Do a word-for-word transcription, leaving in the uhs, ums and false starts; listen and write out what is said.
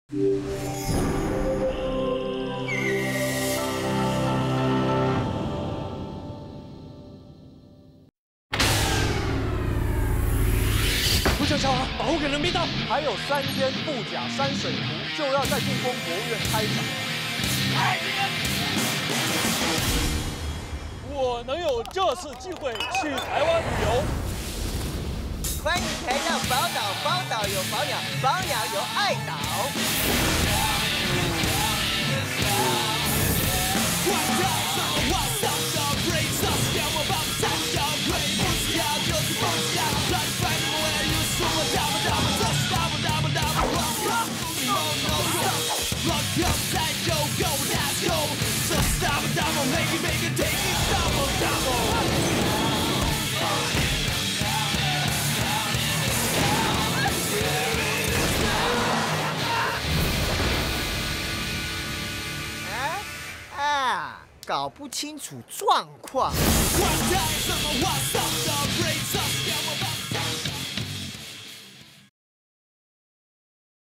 不想小孩保护给人民的。 还有三天布甲山水图就要在故宫博物院开展。 我能有这次机会去台湾旅游。 欢迎来到宝岛，宝岛有宝鸟，宝鸟有爱岛。 搞不清楚状况。